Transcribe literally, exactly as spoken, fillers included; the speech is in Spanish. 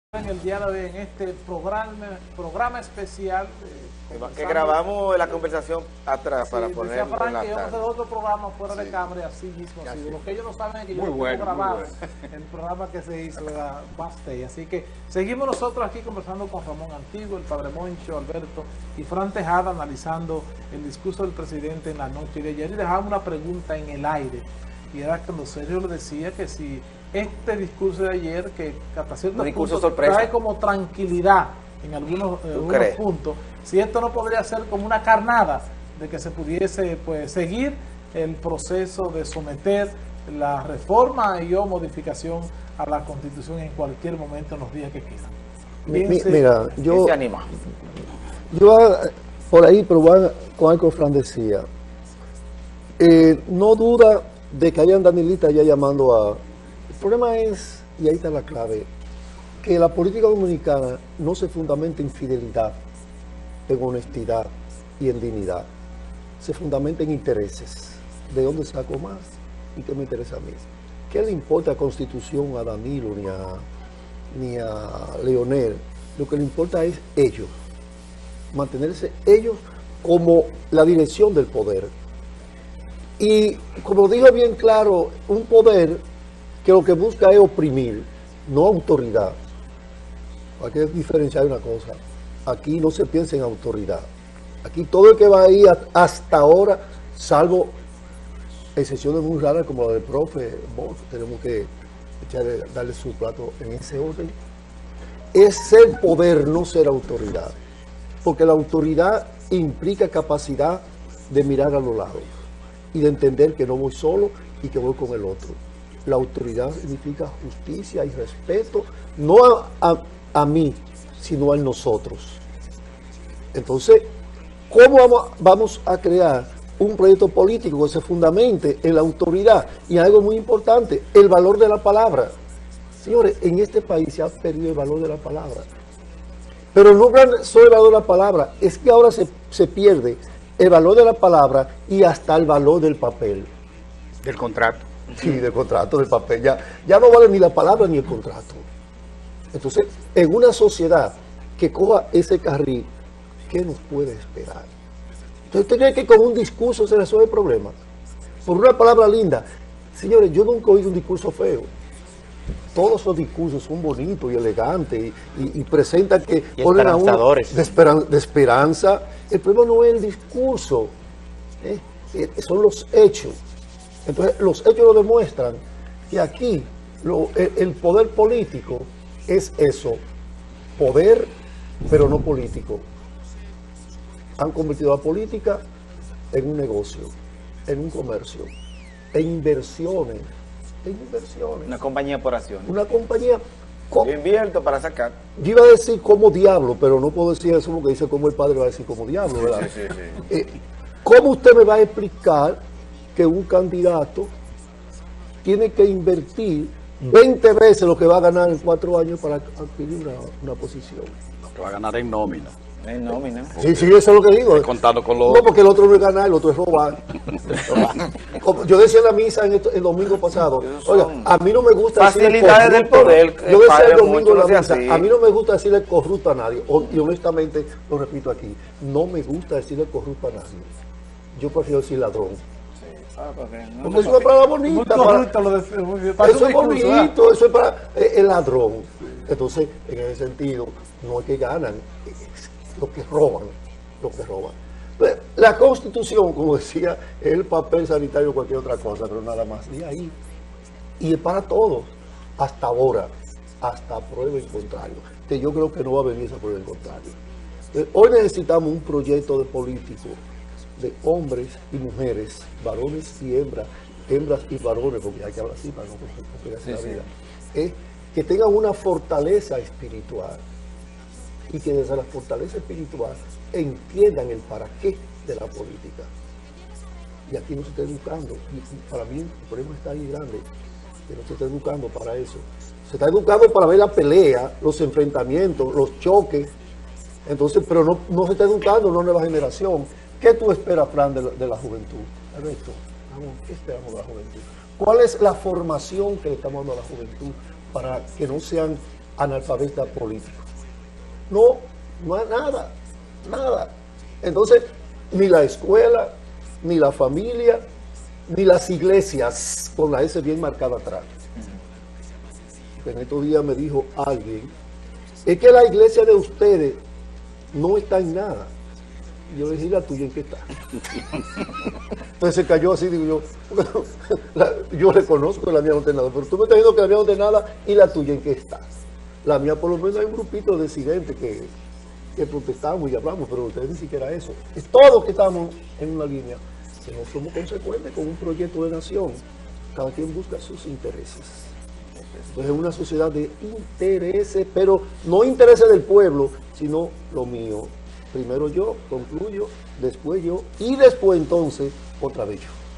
en el día de hoy en este programa programa especial eh, que grabamos la conversación atrás, sí, para poner en la que yo hacer otro programa fuera sí. de cámara y así mismo así. Sí. Lo que ellos no saben es que yo lo bueno, grabado bueno. el programa que se hizo era Bastey. Así que seguimos nosotros aquí conversando con Ramón Antiguo, el Padre Moncho, Alberto y Fran Tejada, analizando el discurso del presidente en la noche de ayer, y dejamos una pregunta en el aire, y era cuando Sergio le decía que si este discurso de ayer, que hasta cierto punto trae como tranquilidad en algunos, eh, algunos puntos, si esto no podría ser como una carnada de que se pudiese pues seguir el proceso de someter la reforma y o modificación a la Constitución en cualquier momento en los días que quieran. Mi, mira, yo, se anima? yo por ahí, pero voy con algo que Fran decía, eh, no duda de que hayan danielitas ya llamando a... El problema es, y ahí está la clave, que la política dominicana no se fundamenta en fidelidad, en honestidad y en dignidad. Se fundamenta en intereses. ¿De dónde saco más? ¿Y qué me interesa a mí? ¿Qué le importa a Constitución, a Danilo, ni a, ni a Leonel? Lo que le importa es ellos. Mantenerse ellos como la dirección del poder. Y como digo bien claro, un poder que lo que busca es oprimir, no autoridad. Hay que diferenciar una cosa. Aquí no se piensa en autoridad. Aquí todo el que va ahí hasta ahora, salvo excepciones muy raras como la del profe, bueno, tenemos que echarle, darle su plato en ese orden, es ser poder, no ser autoridad. Porque la autoridad implica capacidad de mirar a los lados y de entender que no voy solo y que voy con el otro. La autoridad significa justicia y respeto, no a, a, a mí, sino a nosotros. Entonces, ¿cómo vamos, vamos a crear un proyecto político que se fundamente en la autoridad? Y algo muy importante, el valor de la palabra. Señores, en este país se ha perdido el valor de la palabra. Pero no solo el valor de la palabra, es que ahora se, se pierde el valor de la palabra y hasta el valor del papel. Del contrato. Sí, del contrato, del papel. Ya, ya no vale ni la palabra ni el contrato. Entonces, en una sociedad que coja ese carril, ¿qué nos puede esperar? Entonces, ¿usted cree que con un discurso se resuelve el problema? Por una palabra linda. Señores, yo nunca he oído un discurso feo. Todos los discursos son bonitos y elegantes y, y, y presentan que y ponen a uno de, esperan, de esperanza. El problema no es el discurso, ¿eh? Eh, son los hechos. Entonces, los hechos lo demuestran que aquí lo, el, el poder político es eso, poder, pero no político. Han convertido la política en un negocio, en un comercio, en inversiones, en inversiones. Una compañía por acciones. Una compañía... Yo invierto para sacar. Yo iba a decir como diablo, pero no puedo decir eso porque dice como el padre va a decir como diablo, ¿verdad? Sí, sí, sí. Eh, ¿Cómo usted me va a explicar que un candidato tiene que invertir veinte veces lo que va a ganar en cuatro años para adquirir una, una posición? Lo que va a ganar en nómina. En nómina. Sí, sí, eso es lo que digo. Contando con los... No, porque el otro no es ganar, el otro es robar. Yo decía en la misa en esto, el domingo pasado, oiga, a mí no me gusta facilidades del poder. Yo decía el domingo en la misa, a mí no me gusta decirle corrupto a nadie. Y honestamente, lo repito aquí, no me gusta decirle corrupto a nadie. Yo prefiero decir ladrón. Ah, porque no, porque es una palabra bonita. Para, de, para eso es bonito, eso es para eh, el ladrón. Entonces, en ese sentido, no es que ganan, es lo que roban, lo que roban. Entonces, la Constitución, como decía, es el papel sanitario o cualquier otra cosa, pero nada más de ahí. Y es para todos, hasta ahora, hasta prueba en contrario. Que yo creo que no va a venir esa prueba en contrario. Entonces, hoy necesitamos un proyecto de político de hombres y mujeres, varones y hembras, hembras y varones, porque hay que hablar así para no complicarse la vida, ¿eh? que tengan una fortaleza espiritual y que desde la fortaleza espiritual entiendan el para qué de la política. Y aquí no se está educando, y para mí el problema está ahí grande, que no se está educando para eso. Se está educando para ver la pelea, los enfrentamientos, los choques, entonces, pero no, no se está educando una nueva generación. ¿Qué tú esperas, Fran, de la, de la juventud? Alberto, vamos, ¿qué esperamos de la juventud? ¿Cuál es la formación que le estamos dando a la juventud para que no sean analfabeta político. No, no hay nada, nada. Entonces, ni la escuela, ni la familia, ni las iglesias, con la S bien marcada atrás. En estos días me dijo alguien, es que la iglesia de ustedes no está en nada. Yo le dije, ¿y la tuya en qué está? Entonces se cayó así, digo yo, la, yo reconozco que la mía no está en nada, pero tú me estás diciendo que la mía no está en nada, ¿y la tuya en qué está? La mía por lo menos hay un grupito de disidentes que, que protestamos y hablamos, pero ustedes ni siquiera eso. Es todos que estamos en una línea, que no somos consecuentes con un proyecto de nación. Cada quien busca sus intereses. Entonces es una sociedad de intereses, pero no intereses del pueblo, sino lo mío. Primero yo, concluyo, después yo, y después entonces otra vez yo.